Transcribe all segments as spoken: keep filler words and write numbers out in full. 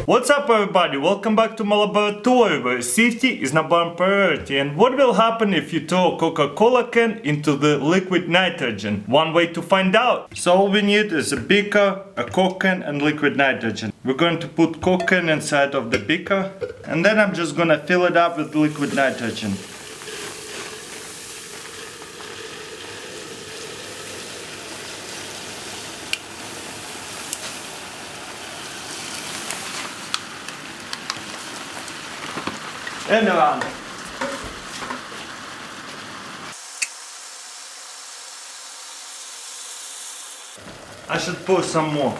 What's up everybody, welcome back to my laboratory where safety is number one priority. And what will happen if you throw a Coca-Cola can into the liquid nitrogen? One way to find out. So all we need is a beaker, a Coke can and liquid nitrogen. We're going to put Coke can inside of the beaker and then I'm just gonna fill it up with liquid nitrogen. And around. I should pour some more.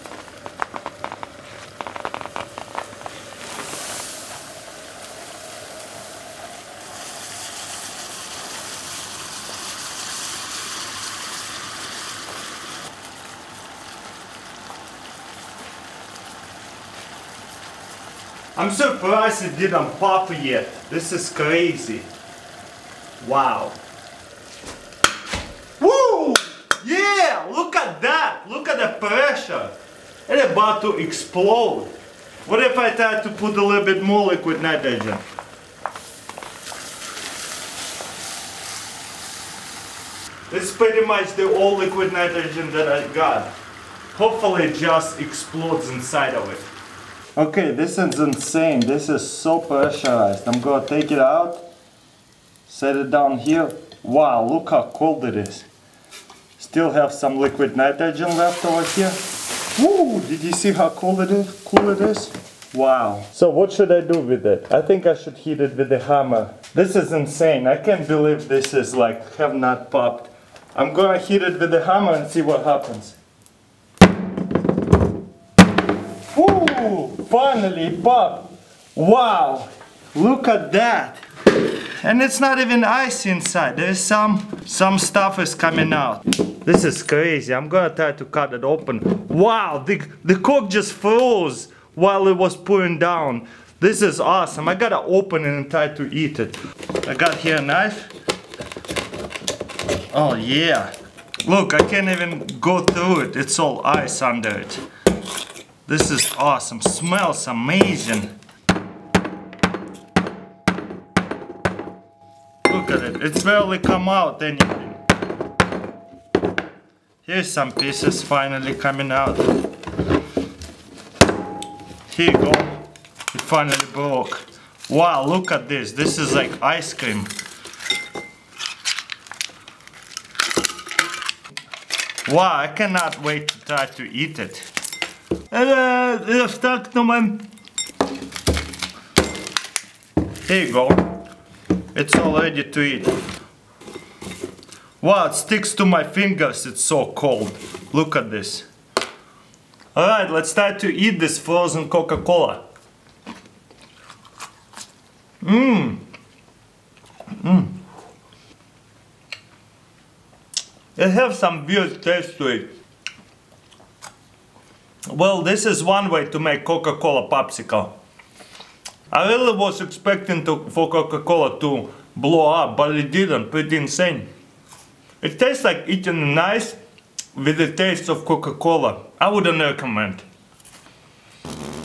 I'm surprised it didn't pop yet. This is crazy. Wow. Woo! Yeah! Look at that! Look at the pressure! It's about to explode. What if I try to put a little bit more liquid nitrogen? This is pretty much the all liquid nitrogen that I got. Hopefully it just explodes inside of it. Okay, this is insane. This is so pressurized. I'm gonna take it out, set it down here. Wow, look how cold it is. Still have some liquid nitrogen left over here. Woo! Did you see how cold it is? Cool it is? Wow. So what should I do with it? I think I should heat it with a hammer. This is insane. I can't believe this is like have not popped. I'm gonna heat it with a hammer and see what happens. Woo! Finally it popped! Wow! Look at that! And it's not even ice inside. There's some some stuff is coming out. This is crazy. I'm gonna try to cut it open. Wow! The the Coke just froze while it was pouring down. This is awesome. I gotta open it and try to eat it. I got here a knife. Oh yeah! Look, I can't even go through it. It's all ice under it. This is awesome. Smells amazing. Look at it. It's barely come out anything. Here's some pieces finally coming out. Here you go. It finally broke. Wow, look at this. This is like ice cream. Wow, I cannot wait to try to eat it. Uh, you're stuck to my... Here you go. It's all ready to eat. Wow, it sticks to my fingers. It's so cold. Look at this. Alright, let's start to eat this frozen Coca-Cola. Mmm. Mmm. It has some weird taste to it. Well, this is one way to make Coca-Cola popsicle. I really was expecting to, for Coca-Cola to blow up, but it didn't. Pretty insane. It tastes like eating ice with the taste of Coca-Cola. I wouldn't recommend.